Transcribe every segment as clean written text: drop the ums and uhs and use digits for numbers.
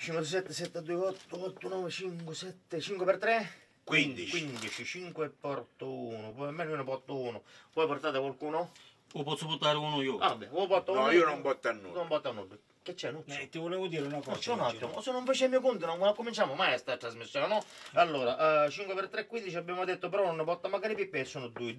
5, 7, 7, 2, 8, 8, 9, 5, 7, 5 per 3? 15. 15, 5 e porto 1, poi almeno io ne porto 1. Poi portate qualcuno? O posso portare uno io? Ah, vabbè, o porto uno. No, io non botto a nulla. Non porto a nulla. Che c'è, Nuccio? Ti volevo dire una cosa. C'è un attimo, se non facevo i miei conti non cominciamo mai a sta trasmissione, no? Allora, 5 per 3, 15 abbiamo detto, però non ne porta magari più e sono 2.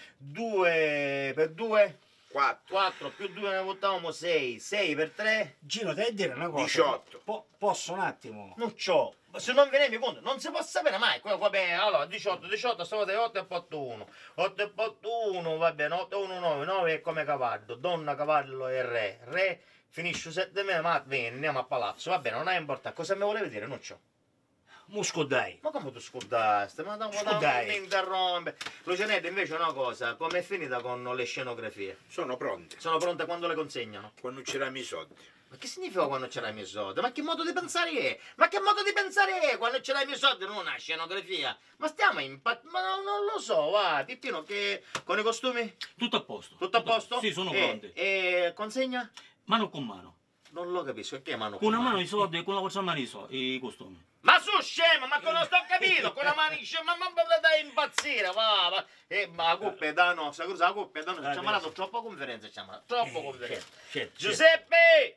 2 per 2? 4 più 2 ne votiamo 6. 6 per 3? Gino, devi dire una cosa. 18. Posso un attimo? Non c'ho. Se non viene mi conto, non si può sapere mai. Va bene, allora 18, stavolta 8 e porto 1. 8 e porto 1, va bene, 8 e 1, 9. 9 è come cavallo, donna, cavallo e re. Re, finisce 7 mesi, ma vieni, andiamo a palazzo. Va bene, non ha importanza. Cosa mi volevi dire, non c'ho? Musco dai. Ma come tu scordaste? Ma non mi interrompe. Lucianetta, invece una cosa, com'è finita con le scenografie? Sono pronte. Sono pronte quando le consegnano? Quando c'erano i soldi. Ma che significa quando c'era i miei soldi? Ma che modo di pensare è? Ma che modo di pensare è? Quando c'era i miei soldi non una scenografia? Ma stiamo ma non lo so, va, Pippino, che con i costumi? Tutto a posto. Tutto a posto? Sì, sono pronti. E consegna? Mano con mano. Non lo capisco, che mano Con una mano i soldi e con l'altra mano i costumi. Ma su scemo, ma non sto capito, con la mano scema, ma mi dai impazzire, va. Ma la coppa è da no, scusa, la coppa è da no, ci ha malato troppo conferenza, troppo conferenza. Giuseppe!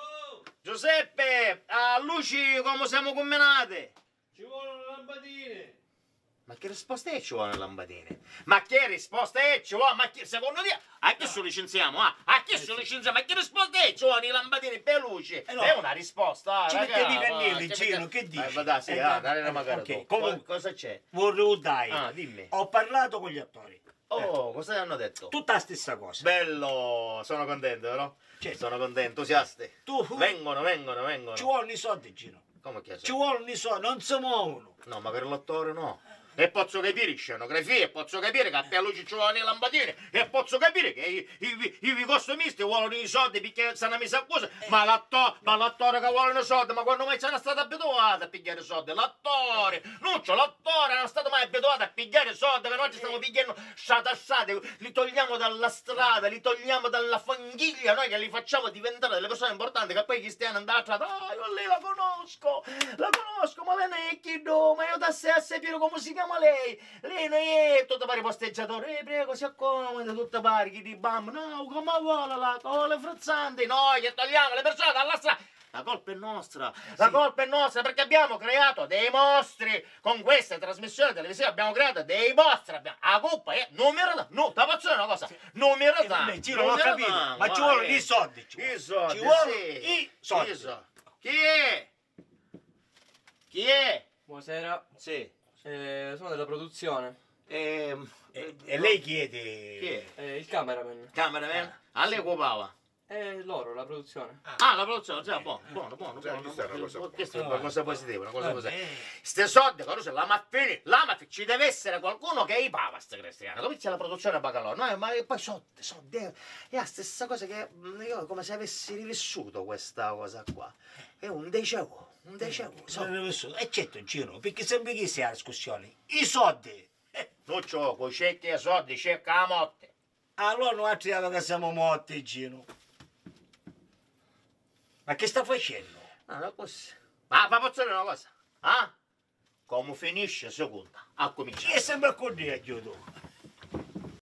Giuseppe, a luci come siamo combinate? Ci vogliono lampadine. Ma che risposta è ci vuole lampadine? Ma che risposta è ci vuole? Ma che, secondo te, a chi lo licenziamo? A chi lo licenziamo? Ma che risposta è ci vuole i lampadine per luci? No. È una risposta, Ci mettevi i pennelli, Gino, che dici? Ma dai, sì, dai, magari ok, dopo. comunque, Cosa c'è? Volevo dai. Ah, dimmi. Ho parlato con gli attori. Oh, cosa ti hanno detto? Tutta la stessa cosa. Bello, sono contento, no? Certo. Sono contento, entusiasti. Tu Vengono. ci vogliono i soldi, Gino. Come che Ci vogliono i soldi, non si muovono. No, ma per l'attore no. E posso capire scenografie, posso capire che a te luci ci vogliono le lampadine, e posso capire che i costumisti vogliono i soldi perché sono messi a cosa, ma l'attore che vuole i soldi, ma quando mai sono stato abituato a pigliare i soldi? L'attore, l'attore non è stato mai abituato a pigliare i soldi, che noi ci stiamo pigliando strade, li togliamo dalla strada, li togliamo dalla fanghiglia, noi che li facciamo diventare delle persone importanti, che poi chi stiano andando a ah, io lei la conosco, ma lei non è chi do, ma io da sé a sapere come si chiama lei non è tutto pari posteggiatore, prego si accomodi, tutto pari, chi di bam, no, come vuole la, con le frizzanti, noi che togliamo le persone dalla strada. La colpa è nostra, la colpa è nostra perché abbiamo creato dei mostri con queste trasmissioni televisive, abbiamo creato dei mostri, la colpa è non mi rada, no, ti faccio una cosa, non mi rada. Non l'ho capito, ma ci vogliono i soldi, i soldi, ci vogliono sì. i soldi. Chi è? Chi è? Buonasera. Sì. Sono della produzione. E lei chiede... Chi è? Il cameraman. Cameraman? A lei occupava? Loro, la produzione. Ah, la produzione, già, buono. Questa è una cosa positiva, una cosa positiva. Ste soldi, Caruso, la mattina, ci deve essere qualcuno che i paga, ste cristiane. Come c'è la produzione a Bacalò? No, ma poi soldi, è la stessa cosa che io come se avessi rivissuto questa cosa qua. È un déjà vu, E certo, Gino, perché sempre chi sia la discussione? I soldi! Non c'ho, con cerchi e soldi, cerca la morte. Allora noi altriamo che siamo morti, Gino. Ma che sta facendo? Ah, così. Ma posso dire una cosa? Ah? Come finisce seconda? A cominciare. Chi è sempre con te, Gino?